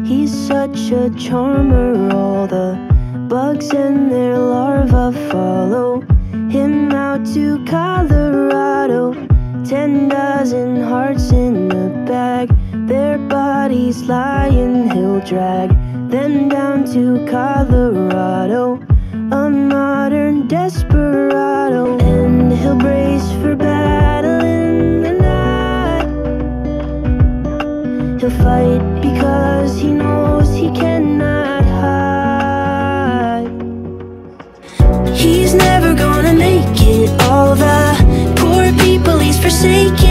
He's such a charmer, all the bugs and their larvae follow him out to Colorado. 10 dozen hearts in a bag, their bodies lying, he'll drag them down to Colorado. A modern desperado, and he'll brace for battle in the night. He'll fight because he knows he cannot hide. He's never gonna make it, all the poor people he's forsaken.